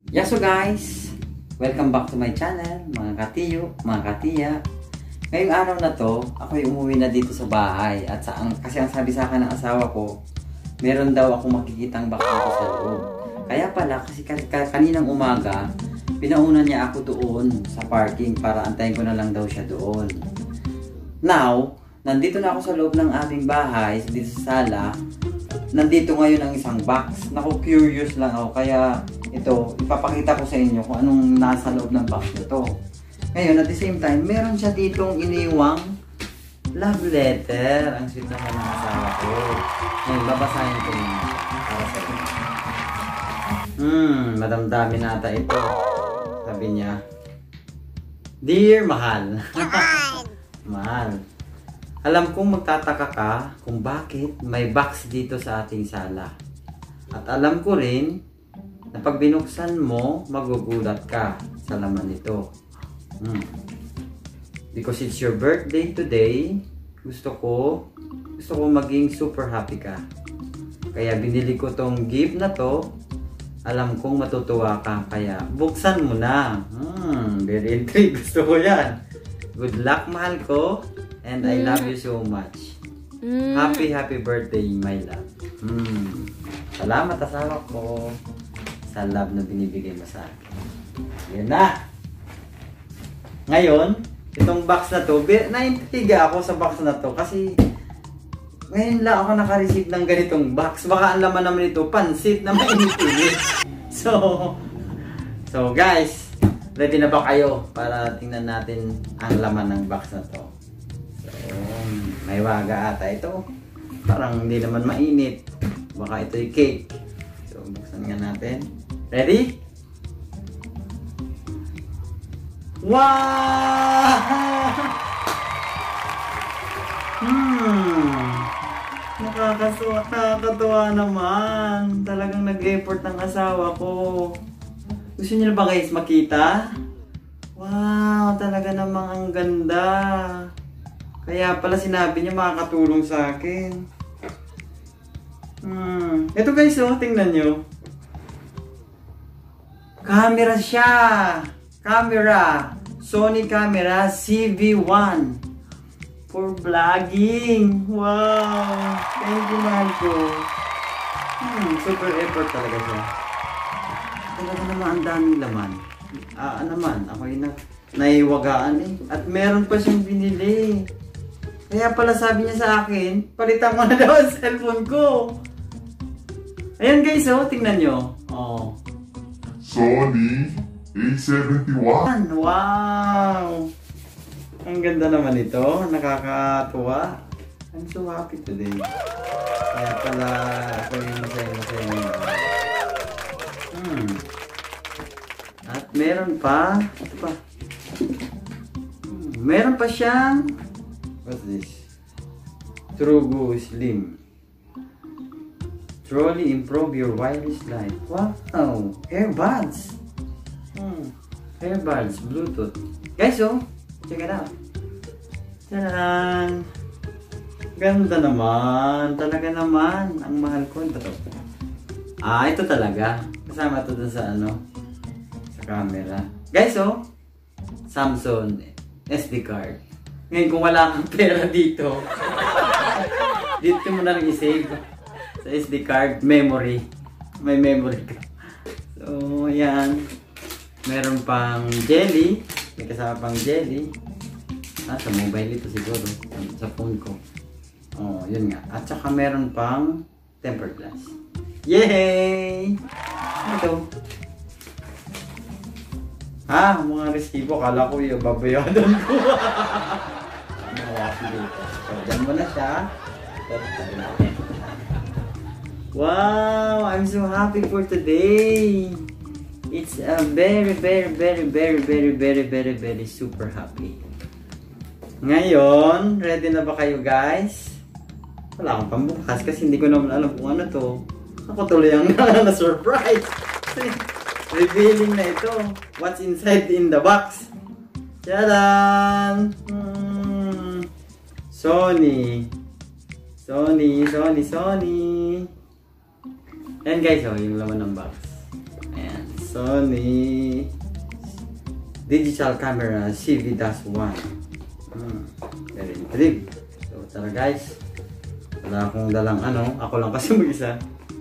So guys, welcome back to my channel, mga katiyo, mga katiya. Ngayong araw na to, ako'y umuwi na dito sa bahay. At kasi ang sabi sa akin ng asawa ko, meron daw ako makikitang box dito sa loob. Kaya pala, kasi kaninang umaga, pinauna niya ako doon sa parking para antayin ko na lang daw siya doon. Now, nandito na ako sa loob ng aming bahay, dito sa sala. Nandito ngayon ang isang box. Naku, curious lang ako. Kaya ito, ipapakita ko sa inyo kung anong nasa loob ng box na to. Ngayon, at the same time, meron siya ditong iniwang love letter. Ang sweet naman ng asawa ko. Ngayon, babasahin ko yun para sa inyo. Madamdami nata ito. Sabi niya, Dear Mahal. Mahal. Alam kong magtataka ka kung bakit may box dito sa ating sala. At alam ko rin na pag binuksan mo, magugulat ka sa laman nito. Because it's your birthday today, gusto ko maging super happy ka. Kaya binili ko tong gift na to. Alam kong matutuwa ka, kaya buksan mo na. Very intrigued. Gusto ko yan. Good luck, mahal ko. And I love you so much. Happy birthday, my love. Salamat asawa ko sa love na binibigay mo sa akin. Yan na. Ngayon, itong box na to, naintriga ako sa box na to kasi ngayon lang ako naka-receive ng ganitong box. Baka ang laman naman ito, pansit na mainit-init. So guys, ready na ba kayo para tingnan natin ang laman ng box na to? May waga ata ito. Parang hindi naman mainit. Baka ito'y cake. So, buksan nga natin. Ready? Wow! Nakakatuwa naman. Talagang nag-effort ng asawa ko. Gusto niyo na ba guys makita? Wow! Talaga namang ang ganda. Kaya pala sinabi niya makakatulong sa akin. Ito guys, tingnan nyo. Camera siya. Camera. Sony camera CV1. For vlogging. Wow. Thank you, mahal ko. Super effort talaga siya. Talaga naman ang daming laman. Ako yung naiwagaan eh. At meron pa siyang binili. Kaya pala sabi niya sa akin, palitan mo na daw ang cellphone ko. Ayan guys, tingnan nyo. Sony A71. Wow! Ang ganda naman ito. Nakakatuwa. I'm so happy today. Kaya pala ako yung masaya-masaya. At meron pa. Ito pa. Meron pa siyang what's this? Trugo Slim. Truly improve your wireless life. Wow! Earbuds! Earbuds, Bluetooth. Guys, check it out. Tadaan! Ganda naman. Talaga naman. Ang mahal ko. Ito. Ito talaga. Kasama ito dun sa sa camera. Guys, Samsung SD card. Ngayon kung wala kang pera dito, dito mo na lang i-save sa SD card, memory. May memory ka. So, ayan. Meron pang jelly. May kasama pang jelly. Sa mobile ito siguro. Sa phone ko. Yun nga. At saka meron pang tempered glass. Yay! Ito. Mga resibo. Kala ko yung babayadan ko. So, dyan mo na siya. Wow! I'm so happy for today. It's a very super happy. Ngayon, ready na ba kayo guys? Wala akong pambukas kasi hindi ko naman alam kung ano to. Ako tuloy ang na-surprise. Revealing na ito. What's inside in the box? Tadaan! Sony. Ayan guys, yung laman ng box. Ayan. Sony digital camera CV-1. Very intrigued. So tara guys, wala akong dalang ano, ako lang kasi mag-isa.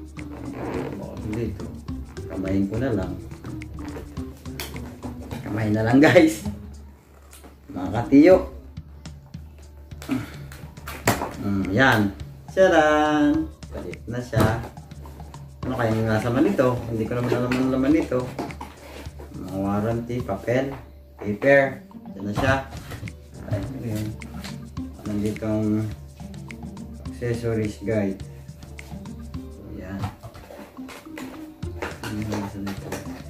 Dito, kamayin ko na lang. Kamayin na lang guys, mga katiyo. Yan, charan, balik na siya. Ano kaya yung nasa laman nito? Hindi ko naman alam ang laman nito. Mga warranty, papel, paper. Yan na siya. Ay, ano yun? Nandito ang accessories guide. So, yan. Ano yung nasa nito?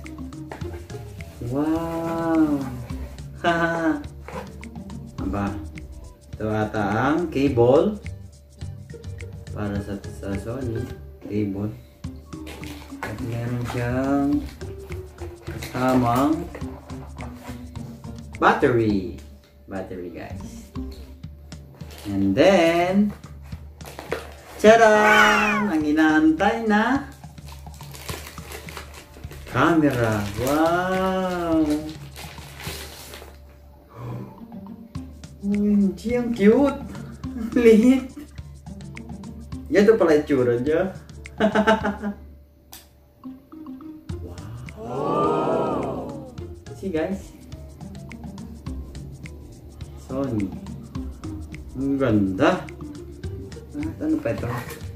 Wow! Haha! Aba, ito ata ang cable para sa Sony. Cable. At meron siyang kasamang battery guys. And then tadaan! Ang inaantay na camera. Wow! OMG, ang cute! Ang liit! Yan pala itsura niya. Wow! See guys? Sony. Ang ganda. Ano pa ito?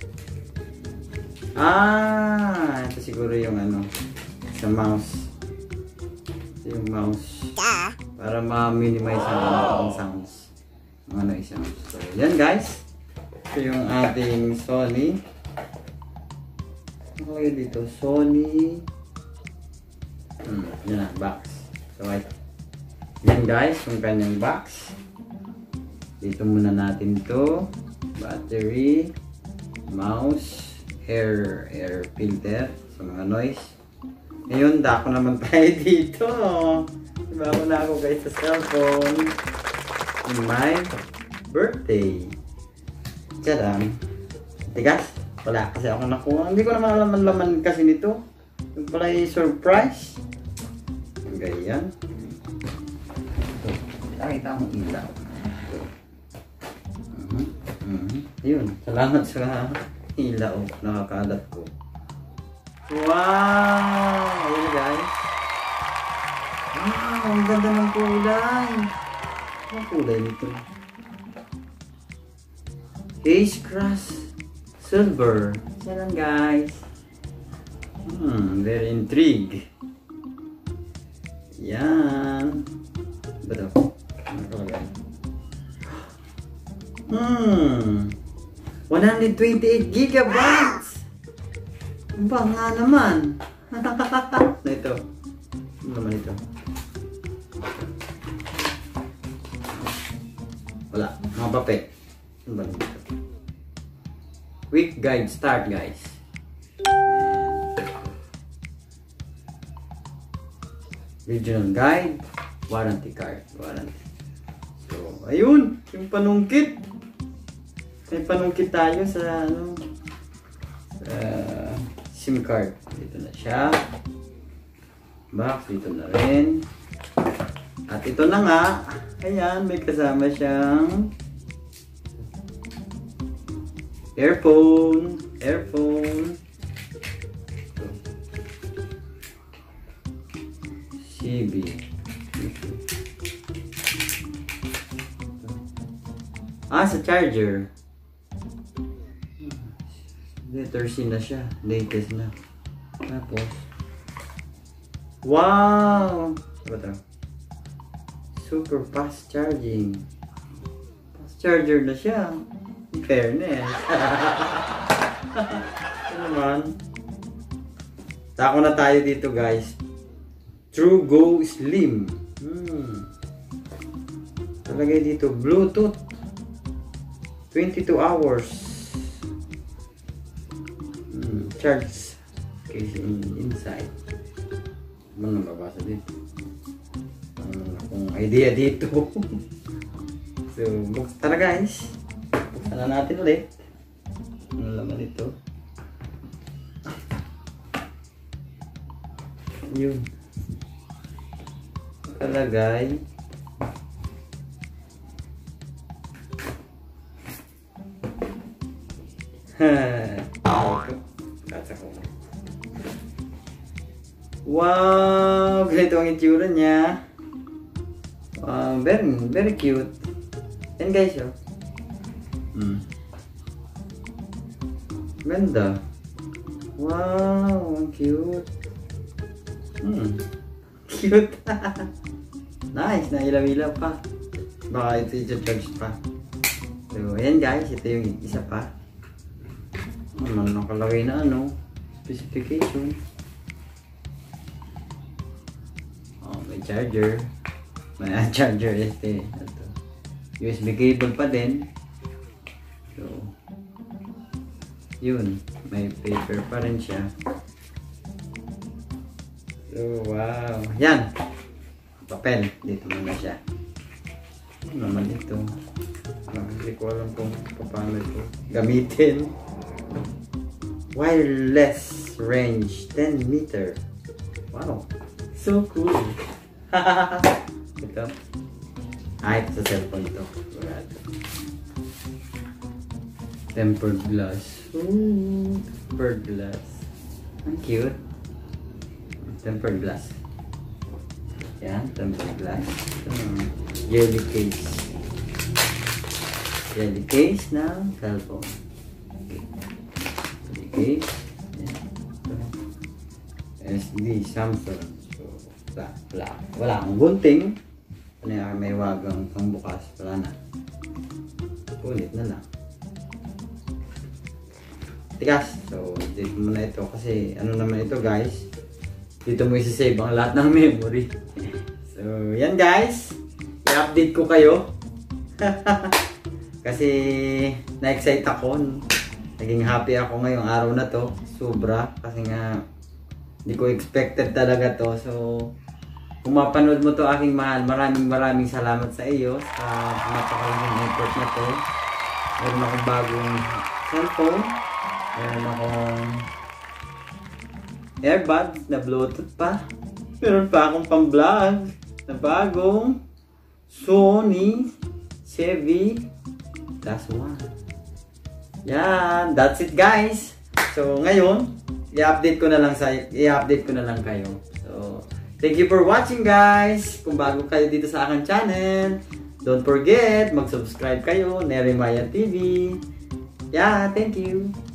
Ito siguro yung ano, sa mouse. Ito yung mouse. Para ma-minimize ang sounds. Ang noise sounds. So, yan guys. Ito yung ating Sony. Ano kayo dito? Sony. Yan na, box. So, yan guys, yung kanyang box. Dito muna natin to. Battery, mouse, air filter sa mga noise. Ngayon, dako naman tayo dito. Diba ako na ako guys sa cellphone. In my birthday. Tiyadam. Tigas? Wala kasi ako nakuha. Hindi ko naman alam ang laman kasi nito. Yung pala yung surprise. Ganyan. Nakita akong ilaw. Yun, salamat sa ilaw. Nakakalat ko. Wow! Ayun guys. Wow, ang ganda ng kulay. Ang kulay nito. Ace Cross Silver. Yan guys. Very intrigued. Yan. Ba ito? Ano kalagay? 128 gigabytes! Ba nga naman? Na ito. Ano naman ito? Wala. Mga papel. Ano ba ito? Quick guide start guys. Regional guide. Warranty card. Warranty. So, ayun. Yung panungkit. May panungkit tayo sa ano, sa SIM card. Dito na siya. Box. Dito na rin. At ito na nga. Ayan. May kasama siyang earphone. CB. Sa charger. Letter C na siya. Latest na. Tapos, wow! Ano ito? Super fast charging. Fast charger na siya. In fairness. Ano naman? Tako na tayo dito guys. True Go Slim. Talagay dito. Bluetooth. 22 hours. Charge case inside. Ano nang mabasa dito? Kung idea dito. So, tara guys. Buksan na natin ulit. Ano laman ito? Yun. Nakalagay. Wow! Ganito ang itsura niya. Wow, very cute. Yan guys, oh. Ganda. Wow, ang cute. Cute. Nice, nailaw-ilaw pa. Baka ito i-charge pa. So, ayan guys, ito yung isa pa. Ano nakalagay na ano? Specification. Oh, may charger. May charger este. Ito. USB cable pa din. So, yun. May paper pa rin siya. So, wow. Yan. Papel. Dito muna siya. Ano naman ito? Hindi ko alam kung paano ito gamitin. Wireless range 10 meter. Wow. So cool. Ito. Ito sa cellphone ito. Tempered glass. Ooh, tempered glass. Ang cute. Tempered glass. Yan, tempered glass. Jelly case. Jelly case ng cellphone. Okay. Jelly case. SD Samsung. So, wala akong gunting. Ano yung may wagang pangbukas. Wala na. Ulit na lang. Tigas. So, dito muna ito. Kasi, ano naman ito guys. Dito mo isi-save ang lahat ng memory. So, yan guys. I-update ko kayo. Kasi, na-excite ako. Naging happy ako ngayong araw na to. Sobra. Kasi nga, hindi ko expected talaga to. So, kung mapanood mo to aking mahal, maraming salamat sa iyo sa napakalaking effort na to. Meron akong bagong cellphone. Meron akong earbuds na Bluetooth pa. Meron pa akong pang-vlog na bagong Sony CV+1. Yan, that's it guys. So ngayon, i-update ko na lang kayo. So, thank you for watching guys. Kung bago kayo dito sa aking channel, don't forget mag-subscribe kayo, Nerimaya TV. Yeah, thank you.